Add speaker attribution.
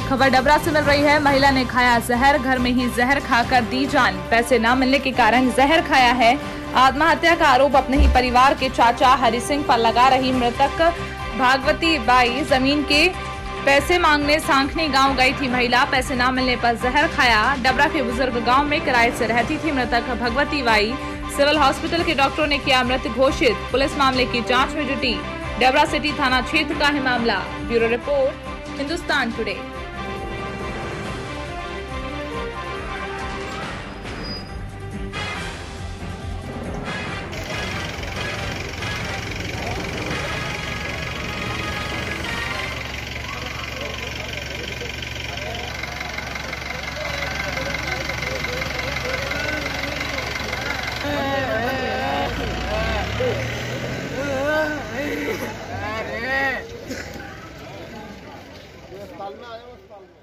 Speaker 1: खबर डबरा से मिल रही है। महिला ने खाया जहर, घर में ही जहर खाकर दी जान। पैसे न मिलने के कारण जहर खाया है। आत्महत्या का आरोप अपने ही परिवार के चाचा हरि सिंह पर लगा रही मृतक भागवती बाई जमीन के पैसे मांगने सांखनी गांव गई थी। महिला पैसे न मिलने पर जहर खाया। डबरा के बुजुर्ग गांव में किराए से रहती थी मृतक भगवती बाई। सिविल हॉस्पिटल के डॉक्टरों ने किया मृत घोषित। पुलिस मामले की जांच में जुटी। डबरा सिटी थाना क्षेत्र का है मामला। Bureau report, Hindustan today.
Speaker 2: अस्पताल में आया हूँ।